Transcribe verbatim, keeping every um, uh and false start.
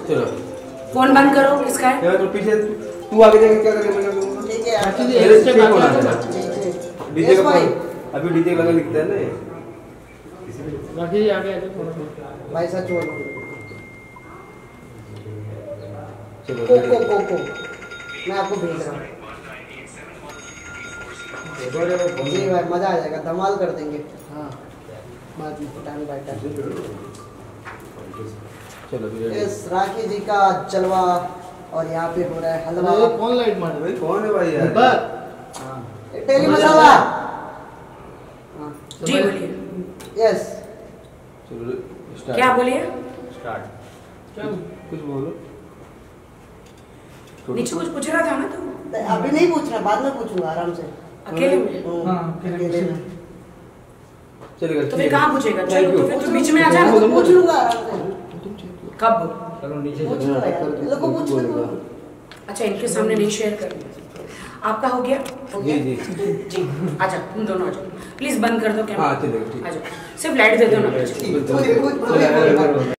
चलो फोन बंद करो। किसका है? यार तो पीछे तू आगे जाके क्या करेगा? मैं करूंगा। ठीक है मेरे से कौन आ रहा है? डीजे का अभी डीजे लगा लिखता है ना ये। बाकी जी आगे आगे फोन भाई साहब छोड़ चलो को को को को मैं आपको भेज रहा हूँ। जी भाई मजा आ जाएगा, धमाल कर देंगे। हाँ बाद में टाइम बाय टाइम। चलो इस राखी जी का जलवा और यहाँ पे हो रहा है हलवा। कौन लाइट मार भाई कौन है भाई यार? हां तेली मसाला। जी बोलिए। यस चलो स्टार्ट। क्या बोलिए? स्टार्ट। क्या कुछ बोलो। नीचे कुछ पूछ रहा था ना तू? अभी नहीं पूछना, बाद में पूछूंगा आराम से। अकेले में? हां अकेले में चलेगा। तो फिर कहाँ पूछेगा? चलो तो फिर तू बीच में आ जा। पूछ लूंगा आराम से। कब? चलो नीचे पूछ लूंगा यार, लोग को पूछ लूंगा। अच्छा इनके सामने नहीं शेयर कर। आपका हो गया? हो गया? जी जी जी आजा, तुम दोनों आ जाओ प्लीज। बंद कर दो कैमरा। हाँ चलेगा ठीक। आ जाओ, सिर्फ लाइट दे दो ना। पूरी पूरी